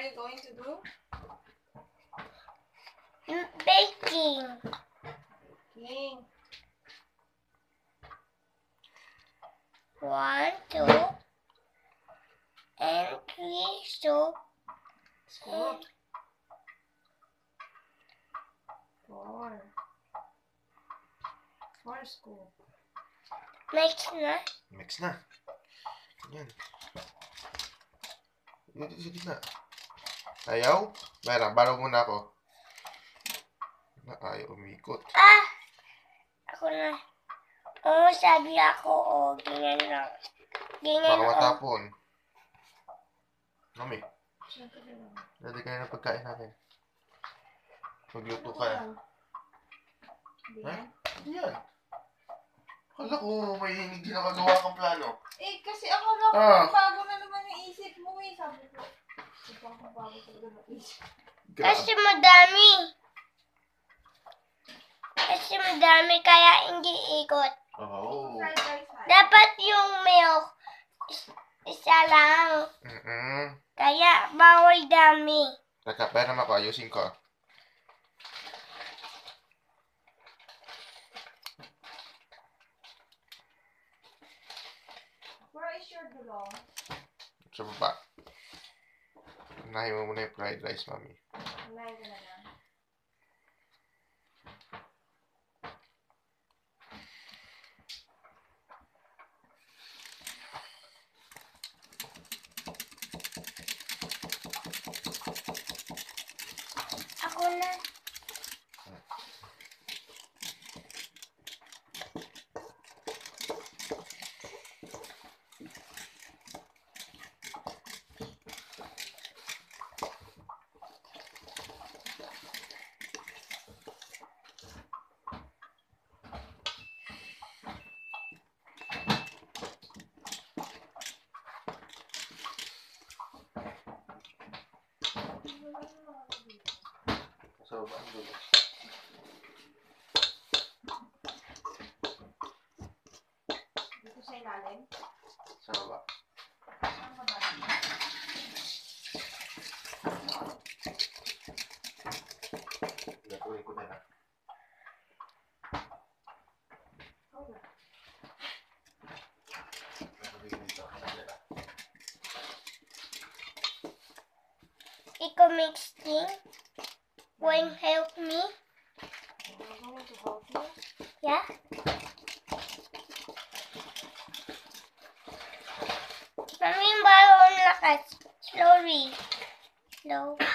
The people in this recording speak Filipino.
you going to do? Baking. King. 1, 2, and 3, so Scoop. 4. 4 scoop. mix na. Mix na. Yan. Dito sa gitna. Ayaw? Baro muna ako. Ayaw umikot. Ah! Ako na. Oo, sabi ako, ganyan lang. Ganyan Baka lang. matapon. Mami, Siyempre lang. ready ka na ng pagkain natin. Magluto ka. Hindi Ha? yan. Yan. Akala ko may hindi nakagawa kang plano. Eh, kasi akala ko bago na naman yung isip mo eh. Sabi ko, ito ako bago talaga ng isip. Kasi madami. Kasi madami, kaya hindi ikot. Oh. Fried rice ha. Dapat yung milk, isa lang. Kaya bawal dami. Teka, pera naman ako. Ayusin ko. Where is your dulong? Sa baba. Unahin mo muna yung fried rice, mami. Unahin ko na lang. Ako na. Sa baba ang dulo. Dito sa ilalim. Sa baba. Saan ka ba? Gatuloy ko na lang. Okay. Gatuloy ko dito. Ikaw mixing. Won't help me. I'm going to help you. Yeah? Mami, bago ang lakas. Slowly. Slow.